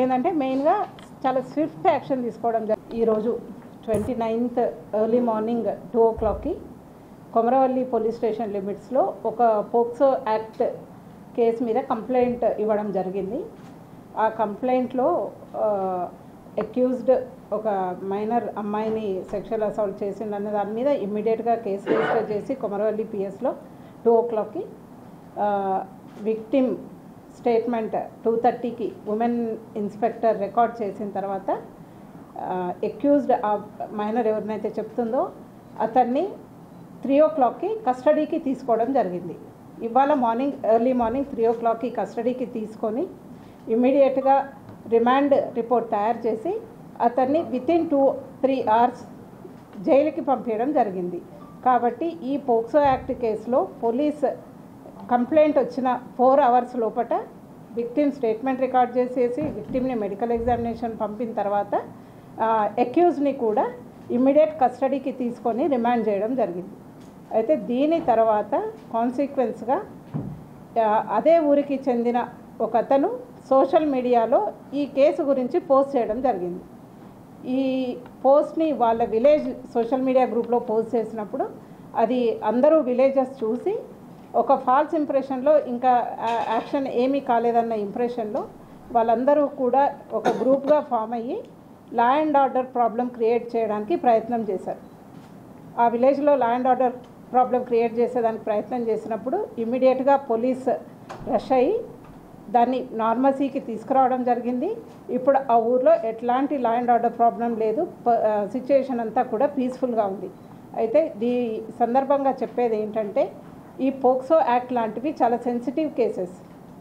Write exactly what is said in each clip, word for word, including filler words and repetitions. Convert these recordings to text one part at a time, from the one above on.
ఏంటంటే మెయిన్గా చాలా స్విఫ్ట్ యాక్షన్ తీసుకోవడం జరిగింది. ఈరోజు twenty ninth early morning two ఓ క్లాక్కి కొమరవల్లి పోలీస్ స్టేషన్ లిమిట్స్లో ఒక పోక్సో యాక్ట్ కేసు మీద కంప్లైంట్ ఇవ్వడం జరిగింది. ఆ కంప్లైంట్లో అక్యూజ్డ్ ఒక మైనర్ అమ్మాయిని సెక్షువల్ అసాల్ట్ చేసిందన్న దాని మీద ఇమ్మీడియట్గా కేసు రిజిస్టర్ చేసి కొమరవల్లి పిఎస్లో టూ ఓ క్లాక్కి విక్టిమ్ స్టేట్మెంట్ టూ థర్టీకి ఉమెన్ ఇన్స్పెక్టర్ రికార్డ్ చేసిన తర్వాత అక్యూజ్డ్ ఆ మైనర్ ఎవరినైతే చెప్తుందో అతన్ని త్రీ ఓ క్లాక్కి కస్టడీకి తీసుకోవడం జరిగింది. ఇవాళ మార్నింగ్ ఎర్లీ మార్నింగ్ త్రీ ఓ క్లాక్కి కస్టడీకి తీసుకొని ఇమ్మీడియట్గా రిమాండ్ రిపోర్ట్ తయారు చేసి అతన్ని వితిన్ టూ త్రీ అవర్స్ జైలుకి పంపించడం జరిగింది. కాబట్టి ఈ పోక్సో యాక్ట్ కేసులో పోలీస్ కంప్లైంట్ వచ్చిన ఫోర్ అవర్స్ లోపల విక్టిమ్ స్టేట్మెంట్ రికార్డ్ చేసేసి విక్టిమ్ని మెడికల్ ఎగ్జామినేషన్ పంపిన తర్వాత అక్యూజ్ని కూడా ఇమ్మీడియట్ కస్టడీకి తీసుకొని రిమాండ్ చేయడం జరిగింది. అయితే దీని తర్వాత కాన్సిక్వెన్స్గా అదే ఊరికి చెందిన ఒక అతను సోషల్ మీడియాలో ఈ కేసు గురించి పోస్ట్ చేయడం జరిగింది. ఈ పోస్ట్ని వాళ్ళ విలేజ్ సోషల్ మీడియా గ్రూప్లో పోస్ట్ చేసినప్పుడు అది అందరూ విలేజెస్ చూసి ఒక ఫాల్స్ ఇంప్రెషన్లో ఇంకా యాక్షన్ ఏమీ కాలేదన్న ఇంప్రెషన్లో వాళ్ళందరూ కూడా ఒక గ్రూప్గా ఫామ్ అయ్యి law and order problem create చేయడానికి ప్రయత్నం చేశారు. ఆ విలేజ్లో law and order problem create చేసేదానికి ప్రయత్నం చేసినప్పుడు ఇమ్మీడియట్గా పోలీస్ రష్ అయ్యి దాన్ని నార్మసీకి తీసుకురావడం జరిగింది. ఇప్పుడు ఆ ఊర్లో ఎట్లాంటి లా అండ్ ఆర్డర్ ప్రాబ్లం లేదు, సిచ్యుయేషన్ అంతా కూడా పీస్ఫుల్గా ఉంది. అయితే ఈ సందర్భంగా చెప్పేది ఏంటంటే ఈ పోక్సో యాక్ట్ లాంటివి చాలా సెన్సిటివ్ కేసెస్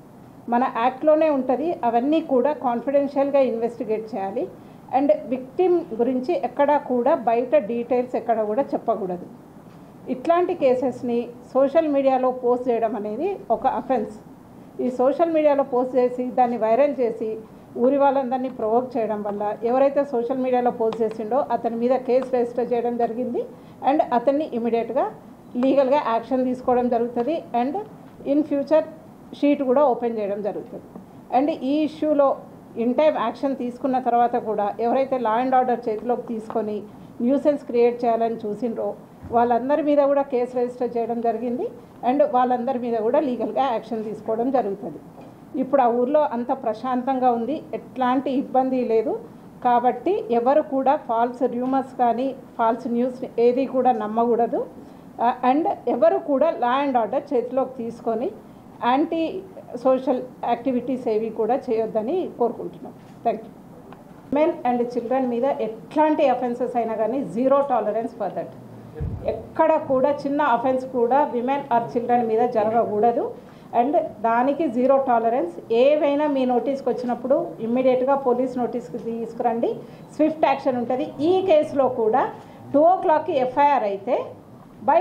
మన యాక్ట్లోనే ఉంటుంది. అవన్నీ కూడా కాన్ఫిడెన్షియల్గా ఇన్వెస్టిగేట్ చేయాలి. అండ్ విక్టిమ్ గురించి ఎక్కడా కూడా బయట డీటెయిల్స్ ఎక్కడ కూడా చెప్పకూడదు. ఇట్లాంటి కేసెస్ని సోషల్ మీడియాలో పోస్ట్ చేయడం అనేది ఒక అఫెన్స్. ఈ సోషల్ మీడియాలో పోస్ట్ చేసి దాన్ని వైరల్ చేసి ఊరి వాళ్ళందరినీ ప్రొవోక్ చేయడం వల్ల ఎవరైతే సోషల్ మీడియాలో పోస్ట్ చేసిండో అతని మీద కేసు రిజిస్టర్ చేయడం జరిగింది. అండ్ అతన్ని ఇమీడియట్గా లీగల్గా యాక్షన్ తీసుకోవడం జరుగుతుంది. అండ్ ఇన్ ఫ్యూచర్ షీట్ కూడా ఓపెన్ చేయడం జరుగుతుంది. అండ్ ఈ ఇష్యూలో ఇన్ టైం యాక్షన్ తీసుకున్న తర్వాత కూడా ఎవరైతే లా అండ్ ఆర్డర్ చేతిలోకి తీసుకొని న్యూసెన్స్ క్రియేట్ చేయాలని చూసిండ్రో వాళ్ళందరి మీద కూడా కేసు రిజిస్టర్ చేయడం జరిగింది. అండ్ వాళ్ళందరి మీద కూడా లీగల్గా యాక్షన్ తీసుకోవడం జరుగుతుంది. ఇప్పుడు ఆ ఊర్లో అంత ప్రశాంతంగా ఉంది, ఎట్లాంటి ఇబ్బంది లేదు. కాబట్టి ఎవరు కూడా ఫాల్స్ రూమర్స్ కానీ ఫాల్స్ న్యూస్ ఏది కూడా నమ్మకూడదు. అండ్ ఎవరు కూడా లా అండ్ ఆర్డర్ చేతిలోకి తీసుకొని యాంటీ సోషల్ యాక్టివిటీస్ ఏవి కూడా చేయొద్దని కోరుకుంటున్నాం. Thank you. Men and children మీద ఎట్లాంటి అఫెన్సెస్ అయినా కానీ జీరో టాలరెన్స్ ఫర్ దట్. ఎక్కడ కూడా చిన్న అఫెన్స్ కూడా విమెన్ ఆర్ చిల్డ్రన్ మీద జరగకూడదు. అండ్ దానికి జీరో టాలరెన్స్. ఏవైనా మీ నోటీస్కి వచ్చినప్పుడు ఇమ్మీడియట్గా పోలీస్ నోటీస్కి తీసుకురండి, స్విఫ్ట్ యాక్షన్ ఉంటుంది. ఈ కేసులో కూడా టూ ఓ క్లాక్కి ఎఫ్ఐఆర్ అయితే by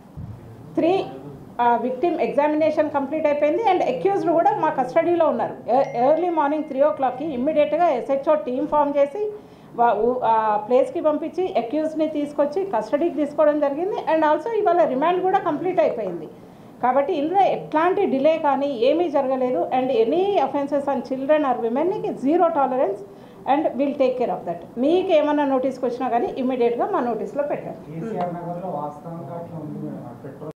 three victim examination complete అయిపోయింది. అండ్ అక్యూజ్డ్ కూడా మా కస్టడీలో ఉన్నారు. ఎర్లీ మార్నింగ్ త్రీ ఓ క్లాక్కి ఇమ్మీడియట్గా ఎస్హెచ్ఓ టీమ్ ఫామ్ చేసి ప్లేస్కి పంపించి అక్యూజ్ని తీసుకొచ్చి కస్టడీకి తీసుకోవడం జరిగింది. అండ్ ఆల్సో ఇవాళ రిమాండ్ కూడా కంప్లీట్ అయిపోయింది. కాబట్టి ఇందులో ఎట్లాంటి డిలే కానీ ఏమీ జరగలేదు. And any offences on children or విమెన్కి zero tolerance and will take care of that. మీకు ఏమన్నా నోటీస్కి వచ్చినా కానీ ఇమ్మీడియట్గా మా నోటీస్లో పెట్టండి.